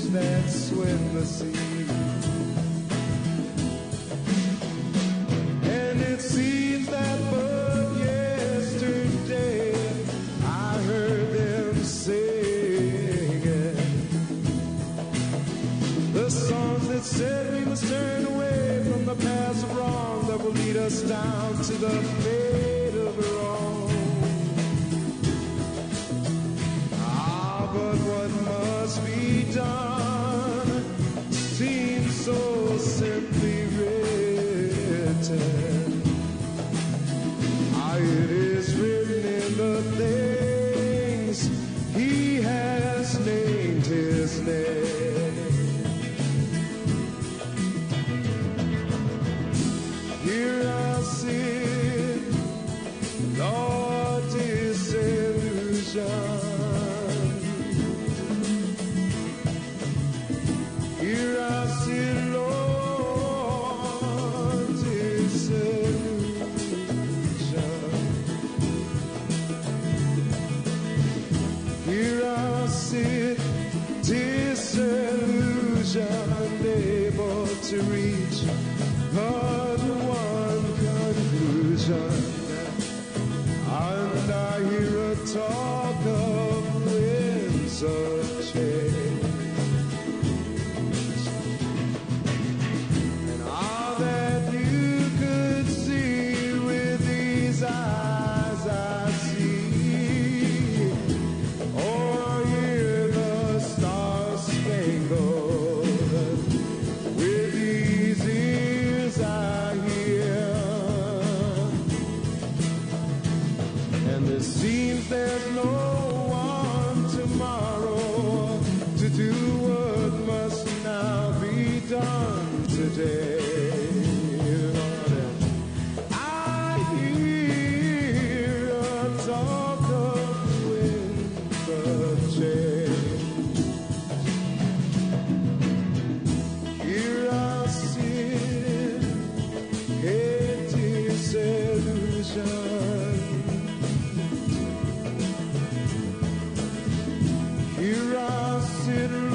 waves that swim the sea. And it seems that but yesterday I heard them singing the songs that said we must turn away from the paths of wrong that will lead us down to the fate of wrong. Ah, but what must be done seems so simply written. Ah, it is written in the things he has named his name. Here I sit, Lord, disillusion. Here I sit, Lord, disillusion. Here I sit, disillusioned, able to reach but one conclusion. And I hear a talk of winds of change. And all that you could see with these eyes I see, or hear the star-spangled with these ears I hear. And it seems there's no one tomorrow to do what must now be done today. I hear a talk of winds of change. Here I sit, a disillusion. Here I sit.